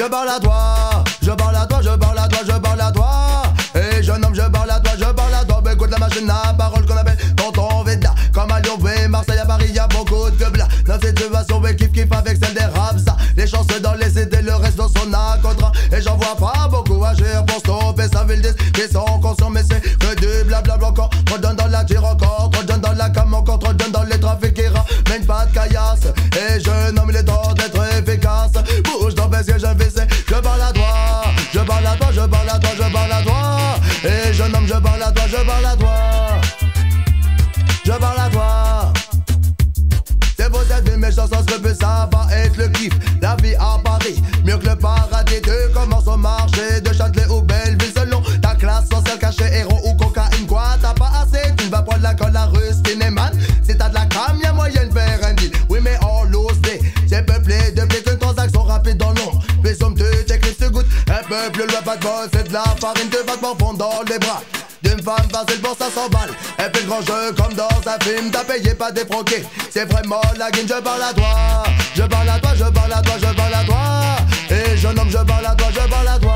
parle à toi, je parle à toi, je parle à toi, je parle à toi. Et jeune homme, je parle à toi, je parle à toi. Écoute la machine à parole qu'on appelle tonton Veda. Comme à Lyon, Marseille, à Paris, y'a beaucoup de blabla. Dans cette situation, kiff avec celle des Rapsa. Les chances dans les CD, le reste dans son contrat. Et j'en vois pas beaucoup agir pour stopper sa ville 10. Ils sont conscients, mais c'est que du blablabla encore. Trop de jeunes dans la tire encore, trop de jeunes dans la cam encore, trop de jeunes dans les trafics qui ramènent pas de caillasse. Et jeune homme, il est temps d'être efficace. Bouge ton parce que je fais c'est, je parle à toi, je parle à toi, je parle à toi, je parle à toi. Et jeune homme, je parle à toi, je parle à toi, je parle à toi. C'est beau cette vie, mes chansons se plus ça va être le kiff. La vie à Paris, mieux que le paradis. Tu commences au marché de Châtelet ou Belleville. Selon ta classe sociale cachée, héros ou cocaïne. Quoi, t'as pas assez, tu vas prendre la colle, la rustine et man. Si t'as de la cam, y'a moyen de faire un deal. Oui mais on l'ose des, c'est peuplé de blé. Qu'une transaction rapide dans l'ombre. Les sommes de t'écris, tu goûtes. Un peuple, le pas de bol, c'est de la farine. Tu vas te morfondre dans les bras d'une femme facile pour 500 balles. Elle fait le grand jeu comme dans un film. T'as payé, pas défroqué. C'est vraiment la game. Je parle à toi, je parle à toi, je parle à toi, je parle à toi. Et jeune homme, je parle à toi, je parle à toi.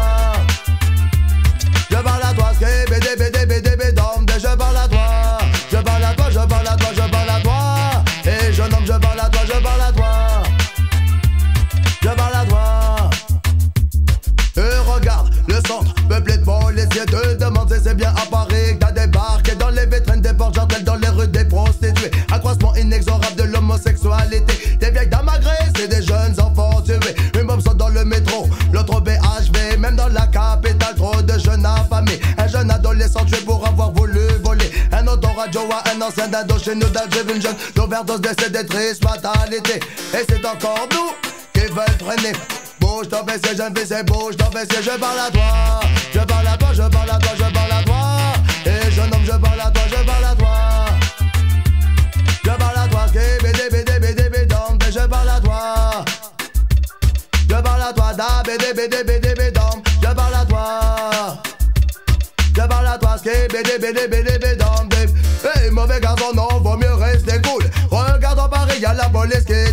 Je parle à toi, ské, BD, BD, BD, bédom. Je parle à toi, je parle à toi, je parle à toi, je parle à toi. Et jeune homme, je parle à toi, je parle à toi. Je parle à toi. Regarde le centre, peuplé de policiers. Te demande si c'est bien à Paris que t'as débarqué. Dans les vitrines des portes jardins, dans les rues des prostituées. Accroissement inexorable de l'homosexualité. Des vieilles dames agressées, des jeunes enfants tués. Une bombe saute dans le métro, l'autre au BHV. Même dans la capitale, trop de jeunes affamés. Un jeune adolescent tué pour avoir voulu voler un autoradio à un ancien d'Indochine ou d'Alger. Une jeune d'overdose décédée, triste fatalité. Et c'est encore nous qui veulent freiner. Bouge ton fessier, jeune fils, et bouge ton fessier. Je parle à toi, je parle à toi, je parle à toi, je parle à toi. Et jeune homme, je parle à toi, je parle à toi. Je parle à toi, BD, BD, BD, bédom. Je parle à toi, je parle à toi, da, BD, BD, BD, bédom. Je parle à toi, je parle à toi, BD, BD, BD, bédom. Hey, mauvais garçon, non, vaut mieux rester cool. Regarde en Paris, y'a la police qui